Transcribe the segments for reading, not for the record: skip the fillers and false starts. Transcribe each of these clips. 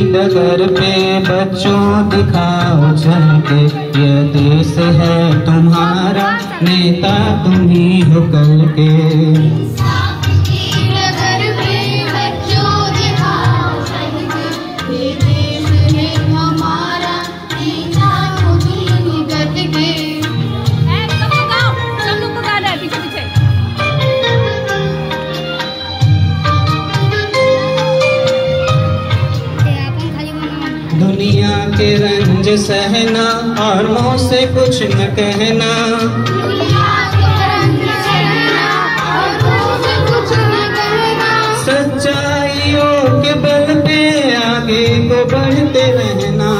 डगर पे बच्चों दिखाओ चल के, ये देश है तुम्हारा, नेता तुम ही हो कल के। दुनिया के रंज सहना और मुँह से कुछ न कहना, सच्चाइयों के बल पे आगे को बढ़ते रहना।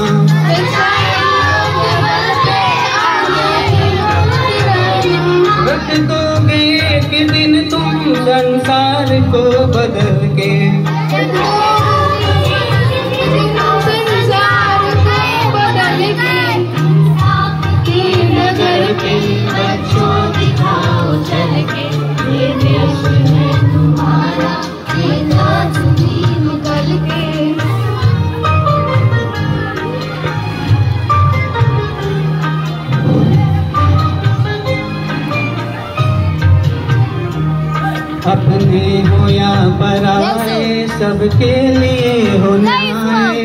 वक्त दोगे एक दिन तुम संसार को बदल के, बच्चों दिखाओ चल के, ये देश है तुम्हारा, नेता तुम ही हो कल के। अपने हो या पराए, सबके लिए हो न्याय।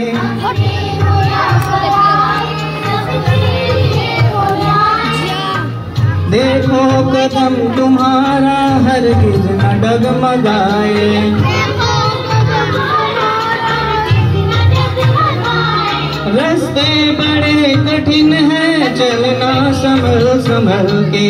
देखो कदम तुम्हारा हरगिज न डगमगाए, रास्ते बड़े कठिन हैं चलना संभल संभल के।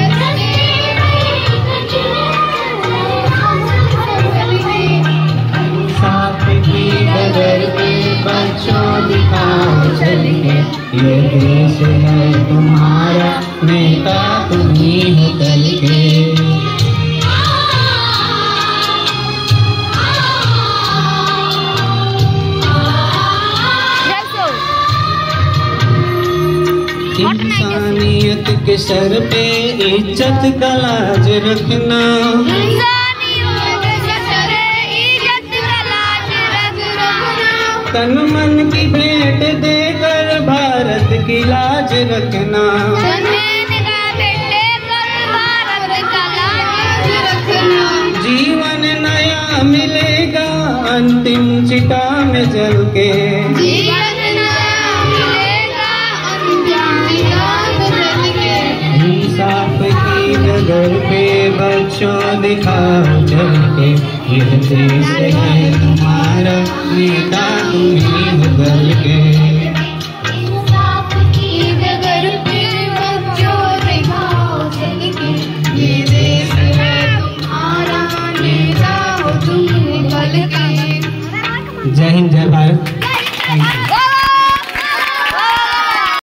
साथ की डगर पे बच्चों दिखाओ चल के, ये देश है तुम्हारा, नेता तुम ही हो कल के। इंसानियत के सर पे इज्जत का लाज रखना, तन मन की भेंट देकर भारत की लाज रखना। जीवन नया मिलेगा अंतिम चिता में जल के, इंसाफ की डगर पे बच्चों दिखाओ चल के, ये देश है तुम्हारा, नेता तुम ही हो कल के। डगर पे बच्चों दिखाओ चल के, ये देश है तुम्हारा, नेता तुम ही हो कल के। जय हिंद, जय भारत।